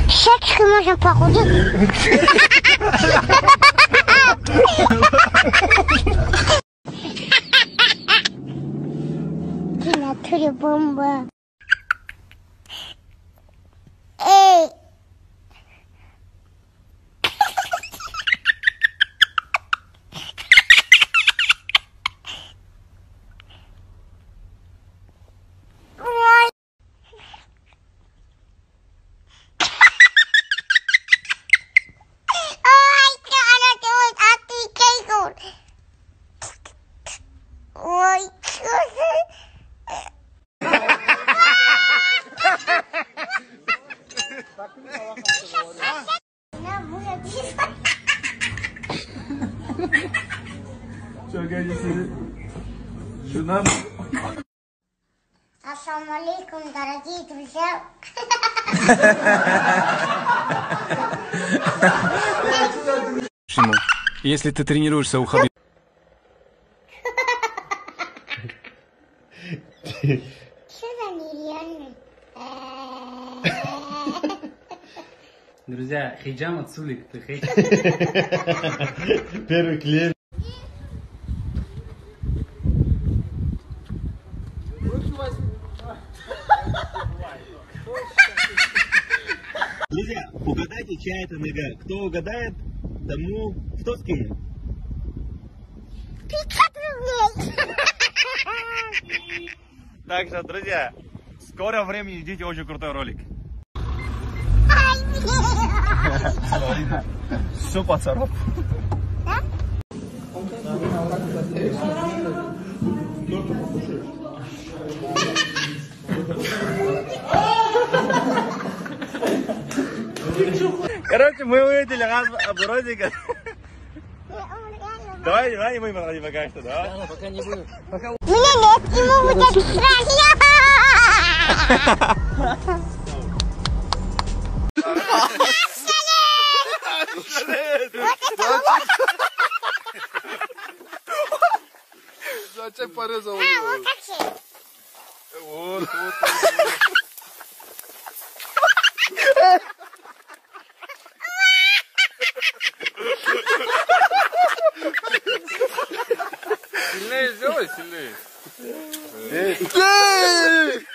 Щечки можно похудеть. Ты в натуре бомба. Эй! Çok acısı. Şundan. Ассаламу алейкум, дорогие друзья. Если ты тренируешься у Хабиба. Что за нереально? Друзья, хиджам от сулик. Первый клиент. Друзья, угадайте, чья это нога. Кто угадает, тому 100 скинем. 500 рублей. Так что, друзья, в скором времени ждите очень крутой ролик. Все поцарап. Да? Короче, мы увидели оборотника. Давай, не будем подходить пока что, да? Пока не буду. Пока... У меня нет, ему будет страшно. Зачем порезал? Вот так же. Вот. Сильнее сделай, сильнее.